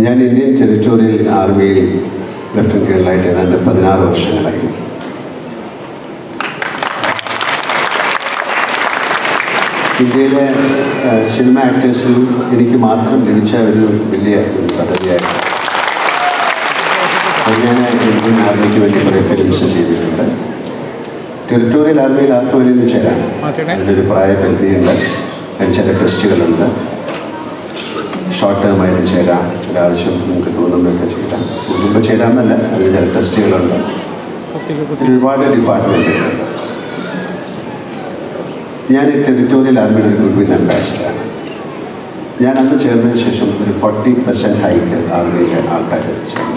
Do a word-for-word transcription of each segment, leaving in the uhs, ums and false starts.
ഞാൻ Indian territorial ആർമിയിൽ lieutenant കേണലായിട്ട് ഏതാണ്ട് പതിനാറ് വർഷങ്ങളായി. ഇന്ത്യയിലെ സിനിമ ആക്ടേഴ്സിൽ എനിക്ക് മാത്രം ലഭിച്ച ഒരു വലിയ ഒരു പദവിയായിരുന്നു. ഞാൻ ഇന്ത്യൻ ആർമിക്ക് വേണ്ടി കുറേ ഫിലിംസ് ചെയ്തിട്ടുണ്ട്. ടെറിട്ടോറിയൽ ആർമിയിൽ ആർക്കും വേണമെങ്കിലും ചേരാം. അതിനൊരു പ്രായപരിധിയുണ്ട്, അതിന് ചില ടെസ്റ്റുകളുണ്ട്. ഷോർട്ട് ടേമായിട്ട് ചേരാം, ഒരാവശ്യം നിങ്ങൾക്ക് തോന്നുമ്പോഴൊക്കെ ചേരാം. തോന്നുമ്പോൾ ചേരാമെന്നല്ല, അതിന് ചില ടെസ്റ്റുകളുണ്ട്. ഒരുപാട് ഡിപ്പാർട്ട്മെൻറ്റുകളുണ്ട്. ഞാൻ ടെറിട്ടോറിയൽ ആർമിയുടെ ഒരു ഗുഡ്വിൽ അംബാസിഡറാണ്. ഞാൻ അന്ന് ചേർന്നതിന് ശേഷം ഒരു ഫോർട്ടി പെർസെൻറ്റ് ഹൈക്ക് ആർമിയിലെ ആൾക്കാർ ചേർന്നു.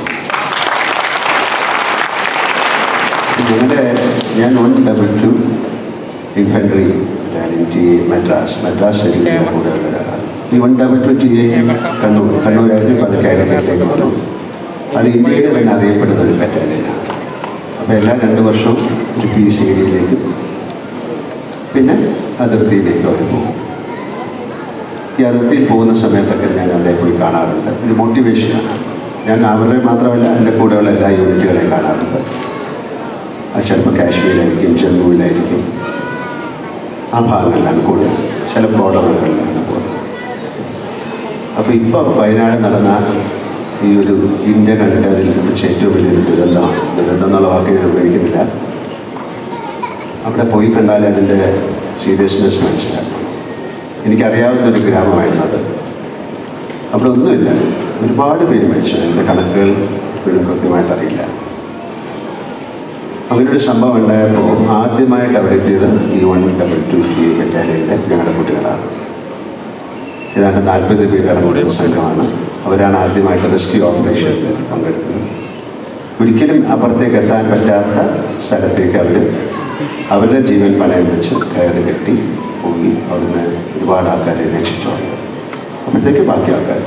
ഞങ്ങളുടെ ഞാൻ one double two infantry T A Madras Madras ശരീരത്തിൻ്റെ കൂടെയുള്ള ഒരാളാണ്. ഈ one double two T A Kannur കണ്ണൂരായിരുന്നു. ഇപ്പോൾ അത് കാലിക്കറ്റിലേക്ക് വന്നു. അത് ഇന്ത്യയുടെ തന്നെ അറിയപ്പെടുന്ന ഒരു ബറ്റാലിയനാണ്. അപ്പോൾ എല്ലാ രണ്ട് വർഷവും ഒരു പീസ് ഏരിയയിലേക്കും പിന്നെ അതിർത്തിയിലേക്കും അവർ പോകും. ഈ അതിർത്തിയിൽ പോകുന്ന സമയത്തൊക്കെ ഞാൻ അവരെ പോയി കാണാറുണ്ട്. ഒരു മോട്ടിവേഷനാണ്. ഞാൻ അവരുടെ മാത്രമല്ല എൻ്റെ കൂടെയുള്ള എല്ലാ യൂണിറ്റുകളെയും കാണാറുണ്ട്. അത് ചിലപ്പോൾ കാശ്മീരായിരിക്കും, ജമ്മുവിലായിരിക്കും, ആ ഭാഗങ്ങളിലാണ് കൂടുതൽ. ചില ബോർഡറുകളിലാണ് പോകുന്നത്. അപ്പോൾ ഇപ്പോൾ വയനാട് നടന്ന ഈ ഒരു ഇന്ത്യ കണ്ടതിൽ വെച്ച് ഏറ്റവും വലിയൊരു ദുരന്തമാണ്. ദുരന്തം എന്നുള്ള വാക്ക് ഞാൻ ഉപയോഗിക്കുന്നില്ല. അവിടെ പോയി കണ്ടാൽ അതിൻ്റെ സീരിയസ്നെസ് മനസ്സിലാക്കും. എനിക്കറിയാവുന്നൊരു ഗ്രാമമായിരുന്നു അത്. അവിടെ ഒന്നുമില്ല, ഒരുപാട് പേര് മരിച്ചു. അതിൻ്റെ കണക്കുകൾ ഇപ്പോഴും കൃത്യമായിട്ട് അറിയില്ല. അങ്ങനൊരു സംഭവം ഉണ്ടായപ്പോൾ ആദ്യമായിട്ട് അവിടെ എത്തിയത് ഈ one double two T A ബറ്റാലിയനിലെ ഞങ്ങളുടെ കുട്ടികളാണ്. ഏതാണ്ട് നാൽപ്പത് പേരടങ്ങുന്ന ഒരു സംഘമാണ്. അവരാണ് ആദ്യമായിട്ട് റെസ്ക്യൂ ഓപ്പറേഷനിൽ പങ്കെടുത്തത്. ഒരിക്കലും അപ്പുറത്തേക്ക് എത്താൻ പറ്റാത്ത സ്ഥലത്തേക്ക് അവർ അവരുടെ ജീവൻ പണയം വെച്ച് കയറി കെട്ടി പോയി അവിടുന്ന് ഒരുപാട് ആൾക്കാരെ രക്ഷിച്ചു. അപ്പോഴത്തേക്ക് ബാക്കി ആൾക്കാർ.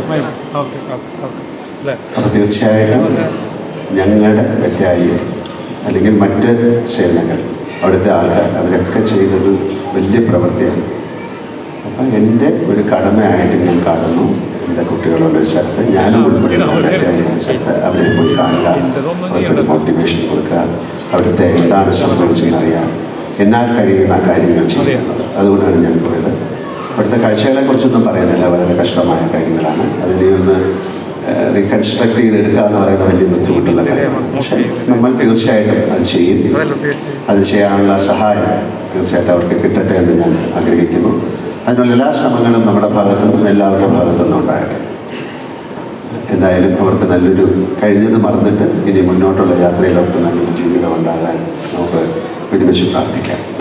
അപ്പോൾ തീർച്ചയായിട്ടും ഞങ്ങളുടെ ബറ്റാലിയൻ അല്ലെങ്കിൽ മറ്റ് സേനകൾ, അവിടുത്തെ ആൾക്കാർ, അവരൊക്കെ ചെയ്തൊരു വലിയ പ്രവൃത്തിയാണ്. അപ്പം എൻ്റെ ഒരു കടമയായിട്ട് ഞാൻ കാണുന്നു. എൻ്റെ കുട്ടികളുള്ളൊരു സ്ഥലത്ത് ഞാനും ഉൾപ്പെടുന്ന ബറ്റാലിയൻ്റെ സ്ഥലത്ത് അവിടെ പോയി കാണുക, അവർക്കൊരു മോട്ടിവേഷൻ കൊടുക്കുക, അവിടുത്തെ എന്താണ് സംഭവിച്ചെന്നറിയാം, എന്നാൽ കഴിയുന്ന കാര്യങ്ങൾ ചെയ്യുക. അതുകൊണ്ടാണ് ഞാൻ പോയത്. അവിടുത്തെ കാഴ്ചകളെക്കുറിച്ചൊന്നും പറയുന്നില്ല, വളരെ കഷ്ടമായ കാര്യങ്ങളാണ്. അതിനെ ഒന്ന് റീകൺസ്ട്രക്ട് ചെയ്തെടുക്കുക എന്ന് പറയുന്ന വലിയ ബുദ്ധിമുട്ടുള്ള കാര്യമാണ്. പക്ഷേ നമ്മൾ തീർച്ചയായിട്ടും അത് ചെയ്യും. അത് ചെയ്യാനുള്ള സഹായം തീർച്ചയായിട്ടും അവർക്ക് കിട്ടട്ടെ എന്ന് ഞാൻ ആഗ്രഹിക്കുന്നു. അതിനുള്ള എല്ലാ ശ്രമങ്ങളും നമ്മുടെ ഭാഗത്തുനിന്നും എല്ലാവരുടെ ഭാഗത്തുനിന്നും ഉണ്ടാകട്ടെ. എന്തായാലും അവർക്ക് നല്ലൊരു കഴിഞ്ഞത് മറന്നിട്ട് ഇനി മുന്നോട്ടുള്ള യാത്രയിൽ അവർക്ക് നല്ലൊരു ജീവിതം ഉണ്ടാകാൻ നമുക്ക് ഒരുമിച്ച് പ്രാർത്ഥിക്കാം.